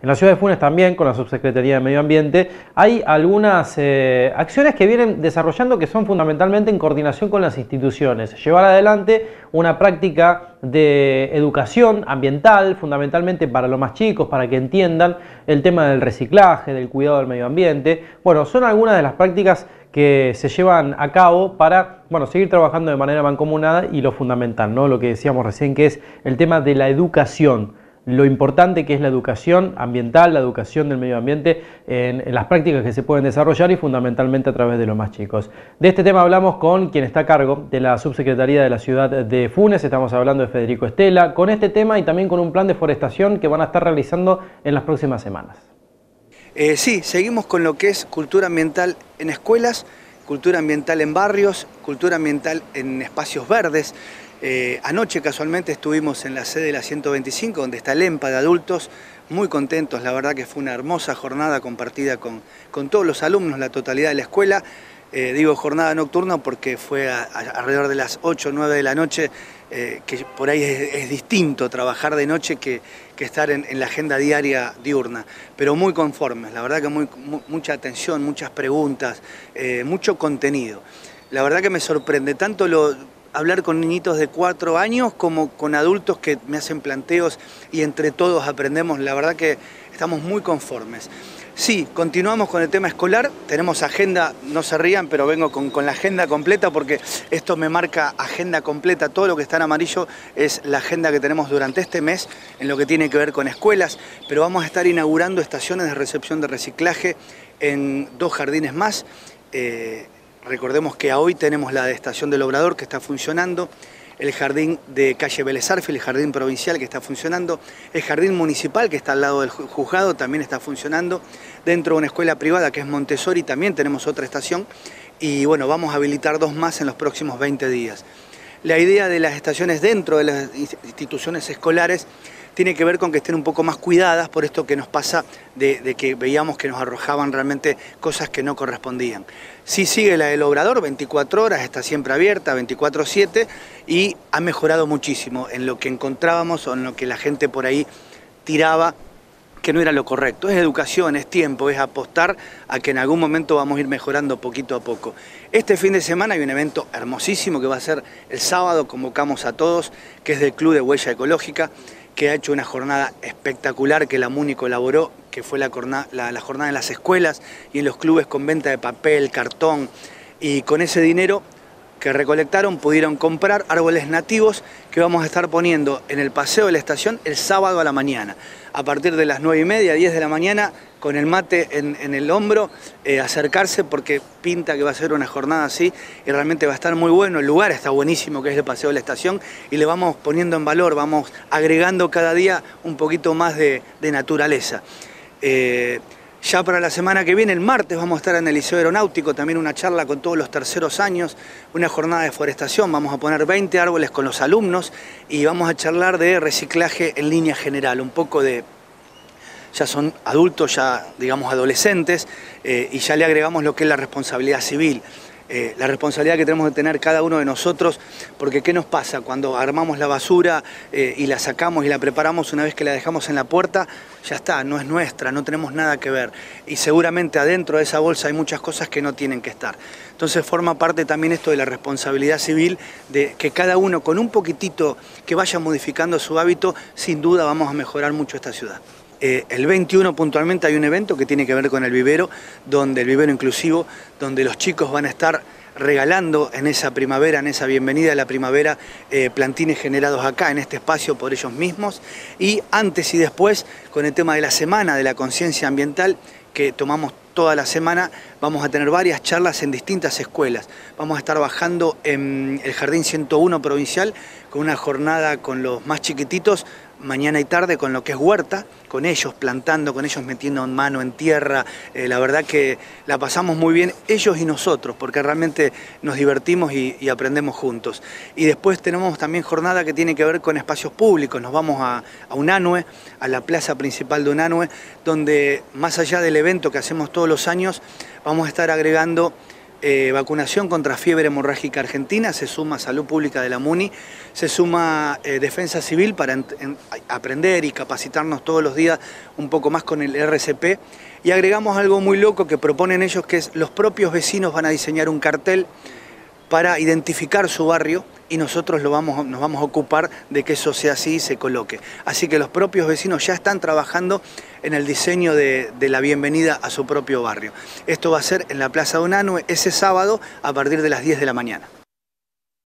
En la ciudad de Funes también, con la Subsecretaría de Medio Ambiente, hay algunas acciones que vienen desarrollando que son fundamentalmente en coordinación con las instituciones. Llevar adelante una práctica de educación ambiental, fundamentalmente para los más chicos, para que entiendan el tema del reciclaje, del cuidado del medio ambiente. Bueno, son algunas de las prácticas que se llevan a cabo para, bueno, seguir trabajando de manera mancomunada y lo fundamental, ¿no? Lo que decíamos recién, que es el tema de la educación. Lo importante que es la educación ambiental, la educación del medio ambiente en las prácticas que se pueden desarrollar y fundamentalmente a través de los más chicos. De este tema hablamos con quien está a cargo de la Subsecretaría de la ciudad de Funes, estamos hablando de Federico Estela, con este tema y también con un plan de forestación que van a estar realizando en las próximas semanas. Sí, seguimos con lo que es cultura ambiental en escuelas, cultura ambiental en barrios, cultura ambiental en espacios verdes. Anoche casualmente estuvimos en la sede de la 125, donde está el EMPA de adultos, muy contentos, la verdad que fue una hermosa jornada compartida con todos los alumnos, la totalidad de la escuela. Digo jornada nocturna porque fue alrededor de las 8 o 9 de la noche, que por ahí es distinto trabajar de noche que estar en la agenda diaria diurna, pero muy conformes, la verdad que mucha atención, muchas preguntas, mucho contenido. La verdad que me sorprende tanto hablar con niñitos de 4 años como con adultos que me hacen planteos y entre todos aprendemos, la verdad que estamos muy conformes. Sí, continuamos con el tema escolar, tenemos agenda, no se rían, pero vengo con la agenda completa porque esto me marca agenda completa, todo lo que está en amarillo es la agenda que tenemos durante este mes en lo que tiene que ver con escuelas, pero vamos a estar inaugurando estaciones de recepción de reciclaje en 2 jardines más. Recordemos que hoy tenemos la de Estación del Obrador que está funcionando, el jardín de calle Vélez Arfield, el jardín provincial que está funcionando, el jardín municipal que está al lado del juzgado también está funcionando, dentro de una escuela privada que es Montessori también tenemos otra estación y bueno, vamos a habilitar 2 más en los próximos 20 días. La idea de las estaciones dentro de las instituciones escolares tiene que ver con que estén un poco más cuidadas por esto que nos pasa de que veíamos que nos arrojaban realmente cosas que no correspondían. Sí sigue la del Obrador, 24 horas, está siempre abierta, 24/7 y ha mejorado muchísimo en lo que encontrábamos o en lo que la gente por ahí tiraba que no era lo correcto. Es educación, es tiempo, es apostar a que en algún momento vamos a ir mejorando poquito a poco. Este fin de semana hay un evento hermosísimo que va a ser el sábado, convocamos a todos, que es del Club de Huella Ecológica, que ha hecho una jornada espectacular que la MUNI colaboró, que fue la jornada en las escuelas y en los clubes con venta de papel, cartón, y con ese dinero que recolectaron pudieron comprar árboles nativos que vamos a estar poniendo en el paseo de la estación el sábado a la mañana. A partir de las 9:30, 10 de la mañana, con el mate en el hombro, acercarse porque pinta que va a ser una jornada así y realmente va a estar muy bueno. El lugar está buenísimo, que es el paseo de la estación, y le vamos poniendo en valor, vamos agregando cada día un poquito más de naturaleza. Ya para la semana que viene, el martes, vamos a estar en el Liceo Aeronáutico, también una charla con todos los terceros años, una jornada de forestación, vamos a poner 20 árboles con los alumnos y vamos a charlar de reciclaje en línea general, un poco de... Ya son adultos, ya digamos adolescentes, y ya le agregamos lo que es la responsabilidad civil. La responsabilidad que tenemos de tener cada uno de nosotros, porque ¿qué nos pasa cuando armamos la basura y la sacamos y la preparamos una vez que la dejamos en la puerta? Ya está, no es nuestra, no tenemos nada que ver y seguramente adentro de esa bolsa hay muchas cosas que no tienen que estar. Entonces forma parte también esto de la responsabilidad civil, de que cada uno con un poquitito que vaya modificando su hábito, sin duda vamos a mejorar mucho esta ciudad. El 21 puntualmente hay un evento que tiene que ver con el vivero inclusivo, donde los chicos van a estar regalando en esa primavera, en esa bienvenida a la primavera, plantines generados acá, en este espacio, por ellos mismos. Y antes y después, con el tema de la Semana de la Conciencia Ambiental, que tomamos toda la semana, vamos a tener varias charlas en distintas escuelas. Vamos a estar bajando en el Jardín 101 Provincial, con una jornada con los más chiquititos, mañana y tarde, con lo que es huerta, con ellos plantando, con ellos metiendo mano en tierra. La verdad que la pasamos muy bien ellos y nosotros, porque realmente nos divertimos y aprendemos juntos. Y después tenemos también jornada que tiene que ver con espacios públicos. Nos vamos a Unanue, a la plaza principal de Unanue, donde más allá del evento que hacemos todos los años, vamos a estar agregando vacunación contra fiebre hemorrágica argentina, se suma Salud Pública de la MUNI, se suma Defensa Civil para aprender y capacitarnos todos los días un poco más con el RCP, y agregamos algo muy loco que proponen ellos, que es los propios vecinos van a diseñar un cartel para identificar su barrio y nosotros nos vamos a ocupar de que eso sea así y se coloque. Así que los propios vecinos ya están trabajando en el diseño de la bienvenida a su propio barrio. Esto va a ser en la Plaza de Unanue ese sábado a partir de las 10 de la mañana.